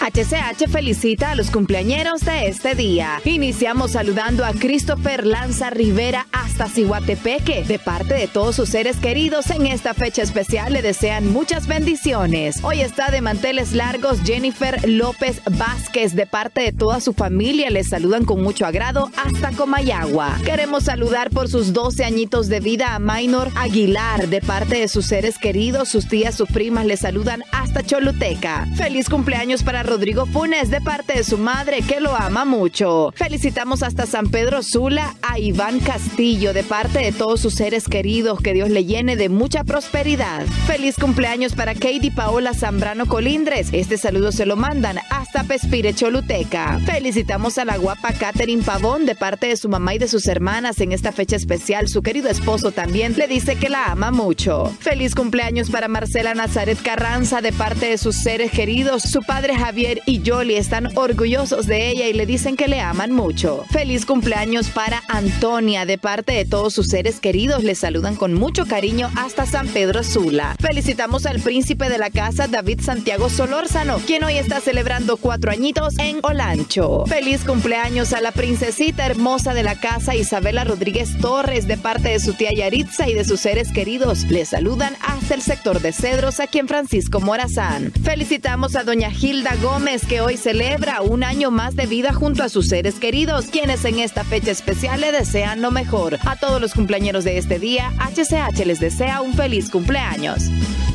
HCH felicita a los cumpleañeros de este día. Iniciamos saludando a Christopher Lanza Rivera hasta Cihuatepeque. De parte de todos sus seres queridos, en esta fecha especial le desean muchas bendiciones. Hoy está de manteles largos Jennifer López Vázquez. De parte de toda su familia, les saludan con mucho agrado hasta Comayagua. Queremos saludar por sus 12 añitos de vida a Maynor Aguilar. De parte de sus seres queridos, sus tías, sus primas le saludan hasta Choluteca. Feliz cumpleaños para Rodrigo Funes de parte de su madre que lo ama mucho. Felicitamos hasta San Pedro Sula a Iván Castillo de parte de todos sus seres queridos, que Dios le llene de mucha prosperidad. Feliz cumpleaños para Katie Paola Zambrano Colindres. Este saludo se lo mandan hasta Pespire, Choluteca. Felicitamos a la guapa Catherine Pavón de parte de su mamá y de sus hermanas en esta fecha especial. Su querido esposo también le dice que la ama mucho. Feliz cumpleaños para Marcela Nazaret Carranza de parte de sus seres queridos. Su padre Javier y Yoli están orgullosos de ella y le dicen que le aman mucho. Feliz cumpleaños para Antonia de parte de todos sus seres queridos. Le saludan con mucho cariño hasta San Pedro Sula. Felicitamos al príncipe de la casa David Santiago Solórzano, quien hoy está celebrando 4 añitos en Olancho. Feliz cumpleaños a la princesita hermosa de la casa Isabela Rodríguez Torres de parte de su tía Yaritza y de sus seres queridos. Le saludan hasta el sector de Cedros aquí en Francisco Morazán. Felicitamos a doña Hilda Gómez, que hoy celebra un año más de vida junto a sus seres queridos, quienes en esta fecha especial le desean lo mejor. A todos los cumpleañeros de este día, HCH les desea un feliz cumpleaños.